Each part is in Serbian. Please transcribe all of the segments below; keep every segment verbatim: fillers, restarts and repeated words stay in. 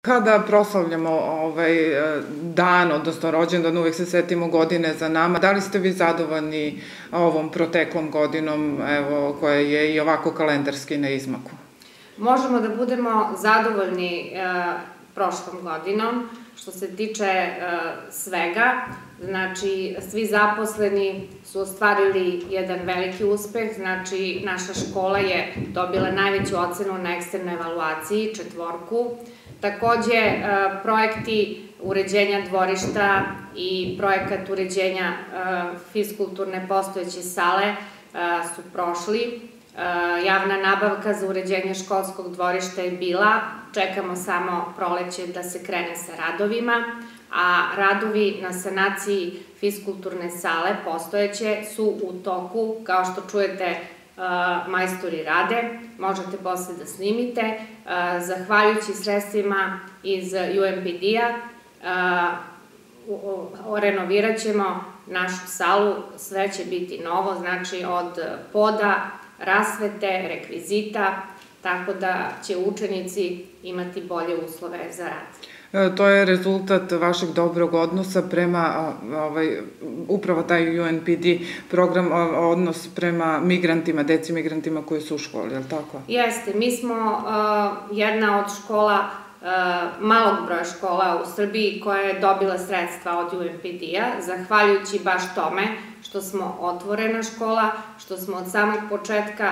Kada proslavljamo ovaj dan, odnosno rođendan, uvek se setimo godine za nama. Da li ste vi zadovoljni ovom proteklom godinom, evo, koja je i ovako kalendarski na izmaku? Možemo da budemo zadovoljni prošlom godinom, što se tiče svega. Znači, svi zaposleni su ostvarili jedan veliki uspeh, znači naša škola je dobila najveću ocenu na eksternoj evaluaciji, četvorku. Takođe, projekti uređenja dvorišta i projekat uređenja fiskulturne postojeće sale su prošli. Javna nabavka za uređenje školskog dvorišta je bila, čekamo samo proleće da se krene sa radovima, a radovi na sanaciji fiskulturne sale postojeće su u toku, kao što čujete, majstori rade, možete posle da snimite. Zahvaljujući sredstvima iz U N P D-a renovirat ćemo našu salu, sve će biti novo, znači od poda, rasvete, rekvizita, tako da će učenici imati bolje uslove za rad. To je rezultat vašeg dobrog odnosa prema, upravo taj U N P D program, odnos prema migrantima, deci migrantima koji su u školi, je li tako? Jeste, mi smo jedna od škola, malog broja škola u Srbiji koja je dobila sredstva od U N P D-a, zahvaljujući baš tome što smo otvorena škola, što smo od samog početka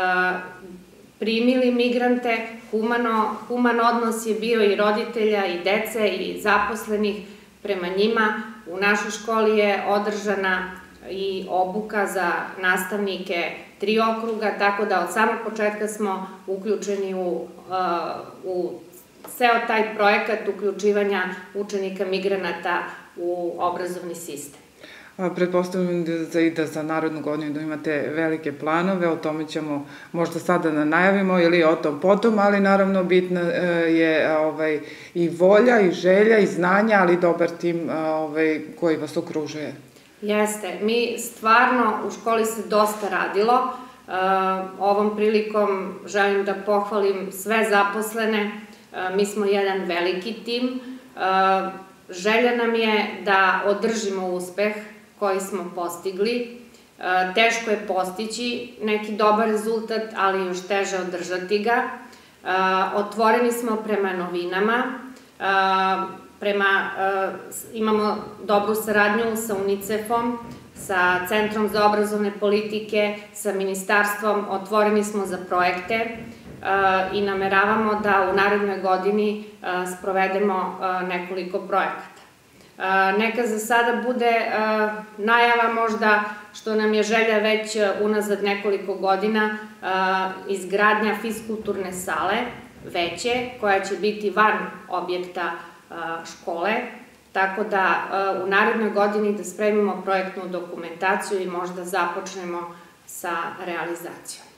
primili migrante, human odnos je bio i roditelja, i dece, i zaposlenih prema njima. U našoj školi je održana i obuka za nastavnike tri okruga, tako da od samog početka smo uključeni u ceo taj projekat uključivanja učenika migranata u obrazovni sistem. Pretpostavljam i da za narednu godinu da imate velike planove, o tome ćemo možda sada da najavimo ili o tom potom, ali naravno bitna je i volja, i želja, i znanja, ali dobar tim koji vas okružuje. Jeste, mi stvarno u školi se dosta radilo. Ovom prilikom želim da pohvalim sve zaposlene, mi smo jedan veliki tim. Želja nam je da održimo uspeh koji smo postigli. Teško je postići neki dobar rezultat, ali još teže održati ga. Otvoreni smo prema novinama, imamo dobru saradnju sa UNICEF-om, sa Centrom za obrazovne politike, sa ministarstvom, otvoreni smo za projekte i nameravamo da u narednoj godini sprovedemo nekoliko projekata. Neka za sada bude najava možda, što nam je želja već unazad nekoliko godina, izgradnja fiskulturne sale, veće, koja će biti van objekta škole, tako da u narednoj godini da spremimo projektnu dokumentaciju i možda započnemo sa realizacijom.